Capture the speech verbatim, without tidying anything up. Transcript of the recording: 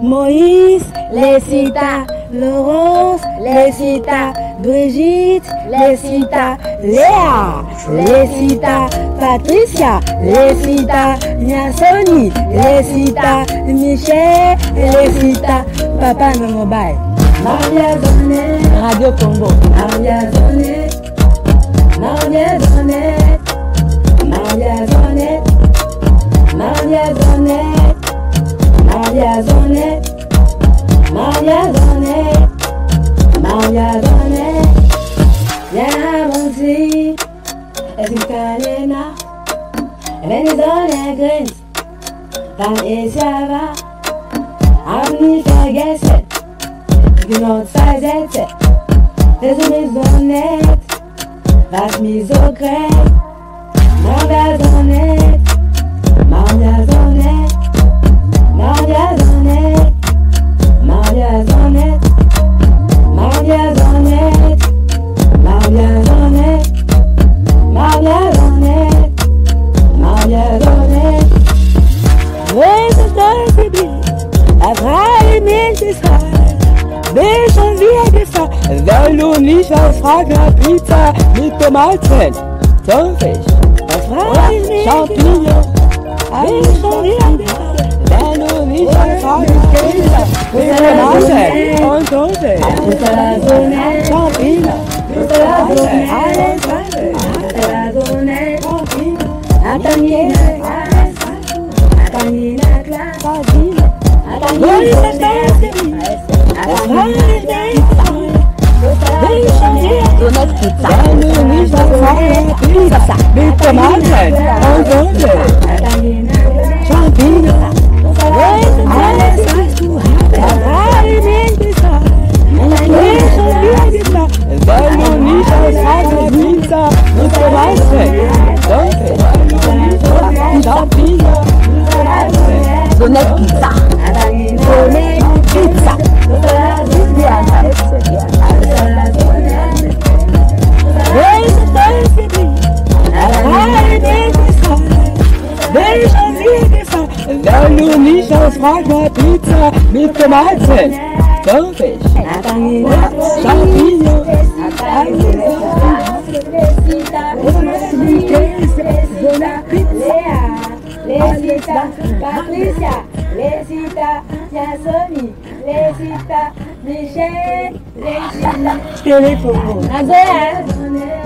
Moïse, Lécita, Laurence, Lécita, Brigitte, Lécita, Léa, Lécita, Patricia, Lécita, Niasoni, Lécita, Michel, Lécita, Papa no mobile. Maria Zonet, Radio Congo, Maria Zonet, Maria Zonet, Maria Zonet, Maria Zonet, Maria Zonet, Maria Zonet, Maria Zonet, Yana Monsi, Esikalena, Venizone Grins, Van Esiava, Avni Ferguson, Gnot Fazette, Deze Maisonette, Vas Misocrète, Maria Zonet, Maria Zonet, Maria Zonet, Maria Zonet, Maria Zonet, Maria Zonet, Maria Zonet, Maria Zonet. Deze dorpje, het heilig is haar. Deze weer is haar. Wel niet als vraag naar pizza, niet tomaten, tonfisch, champignon. Deze weer is haar. Wel niet als vraag naar pizza, niet tomaten, tonfisch, champignon. Donut pizza. Pizza. Mit Tomaten und Soße. Champignon. Alles, was du hast. Rein gesagt. Ich schon wieder gesagt. Wenn du nicht aus einer Pizza mit Tomaten. Soße. Champignon. Donut pizza. Donut pizza. Wenn du nicht aus Fragner Pizza mit Tomaten, Thunfisch, Champignon, Lécita, Patricia, Lécita, Niasoni, Lécita, Michel, Lécita, Téléphone, Nagoya.